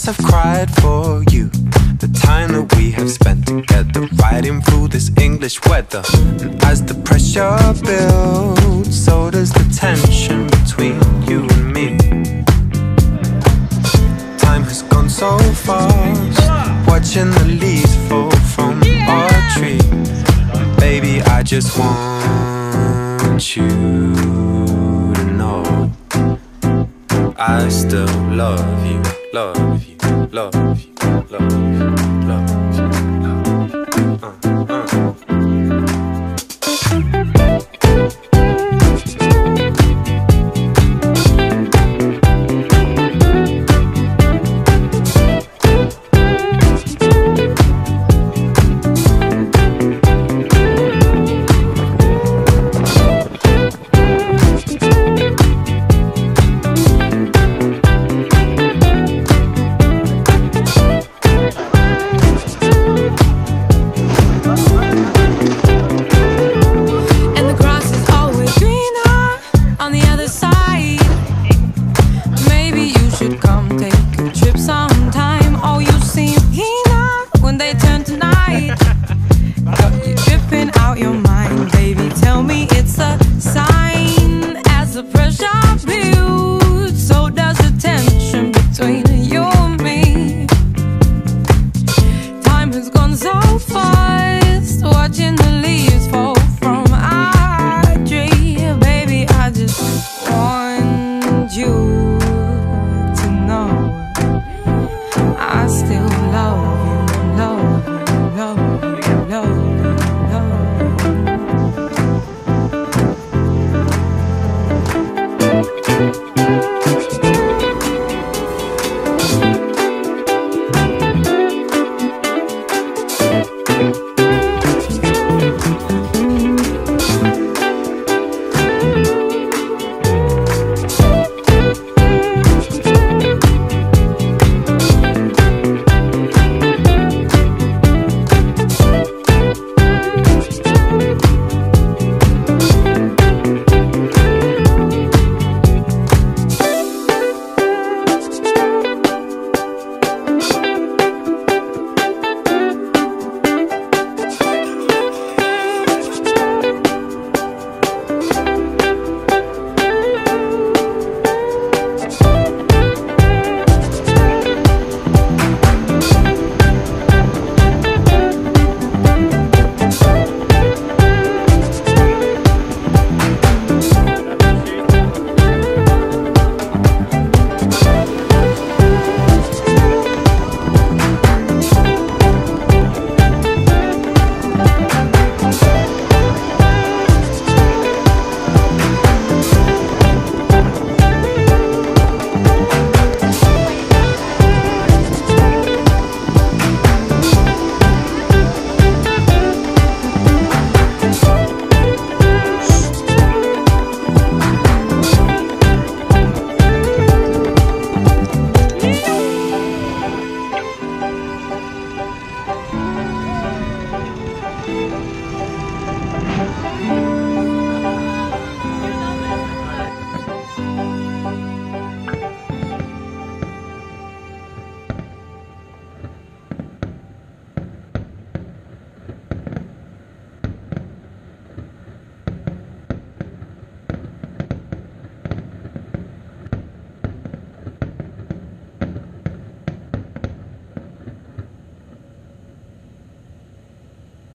I've cried for you, the time that we have spent together, riding through this English weather. And as the pressure builds, so does the tension between you and me. Time has gone so fast, watching the leaves fall from our tree. And baby, I just want you to know I still love you, love you, love you, love you, love you.